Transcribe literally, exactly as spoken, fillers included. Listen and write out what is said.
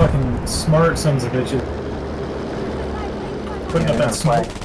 fucking smart sons of bitches. Putting up that smoke.